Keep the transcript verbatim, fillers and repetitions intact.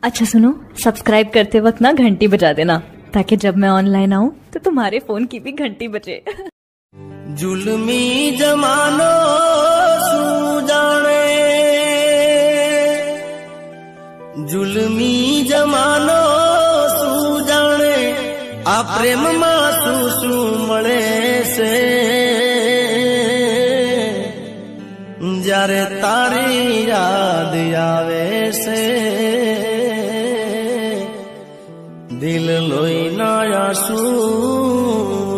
अच्छा सुनो, सब्सक्राइब करते वक्त ना घंटी बजा देना, ताकि जब मैं ऑनलाइन आऊं तो तुम्हारे फोन की भी घंटी बजे। जुल्मी जमानो सूजाने, जुल्मी जमानो सूजाने, आ प्रेम मासूसू मळे से जारे तारी याद आवे से दिल लोई ना आंसू